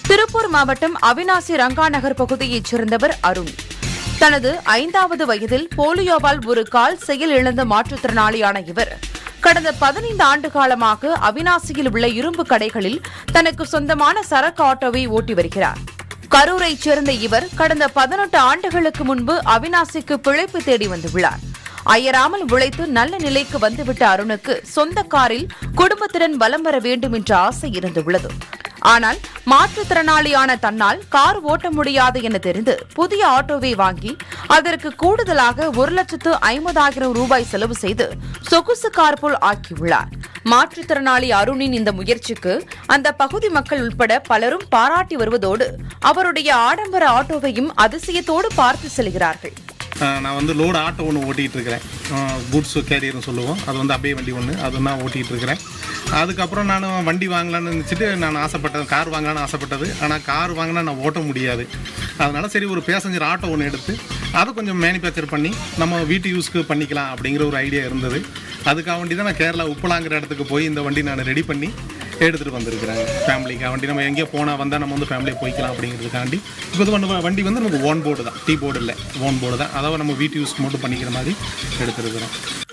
திருப்பூர் மாவட்டம் அவிநாசி ரங்கா நகர் பகுதியைச் சேர்ந்தவர் அருண். தனது 5வது வயதில் போலியோவால் ஒரு கால் செயல் இழந்த மாற்றுத்திறனாளியான இவர் கடந்த 15 ஆண்டு காலமாக அவிநாசியில் உள்ள இரும்பு கடைகளில் தனக்கு சொந்தமான சரக்கு ஆட்டோவை ஓட்டி வருகிறார். கரூரைச் சேர்ந்த இவர் கடந்த 18 ஆண்டுகளுக்கு முன்பு அவிநாசிக்கு பிழைப்பு தேடி வந்துள்ளார். அயராமல் உழைத்து நல்ல நிலைக்கு வந்துவிட்ட அருணுக்கு சொந்த காரில் குடும்பத்துடன் வலம் வர வேண்டும் என்ற ஆசை இருந்துள்ளது. ஆனால் மாற்றுத்திறனாளியான தன்னால் கார் ஓட்ட முடியாது என தெரிந்து புதிய ஆட்டோவை வாங்கி அதற்கு கூடுதலாக 1,50,000 ரூபாய் செலவு செய்து சொகுசு கார் போல் ஆக்கியுள்ளார். மாற்றுத்திறனாளி அருணின் இந்த முயற்சிக்கு அந்த பகுதி மக்கள் உட்பட பலரும் பாராட்டி வருவதோடு அவருடைய ஆடம்பர ஆட்டோவையும் அதிசயத்தோடு பார்த்து செல்கிறார்கள். நான் வந்து லோடு ஆட்டோ ஒன்று ஓட்டிகிட்டு இருக்கிறேன். குட்ஸ் கேரியர்னு சொல்லுவோம். அது வந்து அப்படியே வண்டி ஒன்று அது நான் ஓட்டிகிட்டு இருக்கிறேன். அதுக்கப்புறம் நான் வண்டி வாங்கலான்னு நினச்சிட்டு நான் ஆசைப்பட்டது கார் வாங்கலான்னு ஆசைப்பட்டது. ஆனால் கார் வாங்கினா நான் ஓட்ட முடியாது. அதனால் சரி ஒரு பேசஞ்சர் ஆட்டோ ஒன்று எடுத்து அதை கொஞ்சம் மேனுஃபேக்சர் பண்ணி நம்ம வீட்டு யூஸ்க்கு பண்ணிக்கலாம் அப்படிங்கிற ஒரு ஐடியா இருந்தது. அதுக்காக வண்டி தான் நான் கேரளா உப்பலாங்கிற இடத்துக்கு போய் இந்த வண்டி நான் ரெடி பண்ணி எடுத்துகிட்டு வந்திருக்கிறேன். ஃபேமிலிக்காக வண்டி நம்ம எங்கேயோ போனால் வந்தால் நம்ம வந்து ஃபேமிலியை போய்க்கலாம் அப்படிங்கிறதுக்காண்டி. இப்போ வண்டி வந்து நமக்கு ஓன் போர்டு தான், டீ போர்டு இல்லை, ஓன் போர்டு தான். அதாவது நம்ம வீட்டு யூஸ்க்கு மட்டும் பண்ணிக்கிற மாதிரி எடுத்துருக்குறோம்.